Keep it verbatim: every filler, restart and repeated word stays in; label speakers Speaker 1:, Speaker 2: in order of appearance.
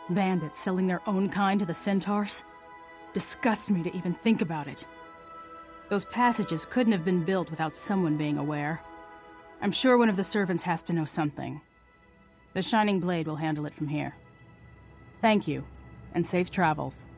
Speaker 1: Bandits selling their own kind to the centaurs? Disgusts me to even think about it. Those passages couldn't have been built without someone being aware. I'm sure one of the servants has to know something. The Shining Blade will handle it from here. Thank you, and safe travels.